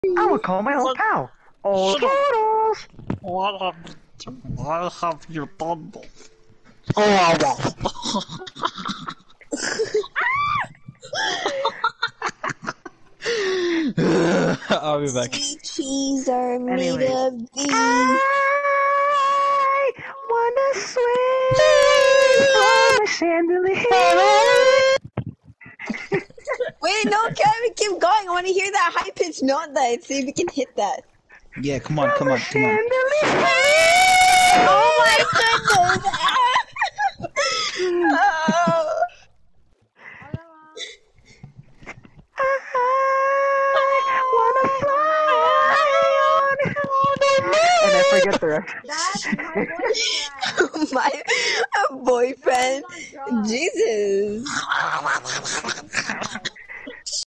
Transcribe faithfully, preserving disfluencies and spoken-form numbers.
I will call my own cow. Oh, turtles! What have you, why have you done this? Oh, I'll be back. Sweet cheese are made Anyway. of beef. I wanna swing from a chandelier. Wait, no, Kevin, keep going. I want to hear that high pitched note that. See if we can hit that. Yeah, come on, come on, come on. Oh my goodness! Oh. And I forget the rest. That's my boyfriend. My boyfriend. Oh my God. Jesus.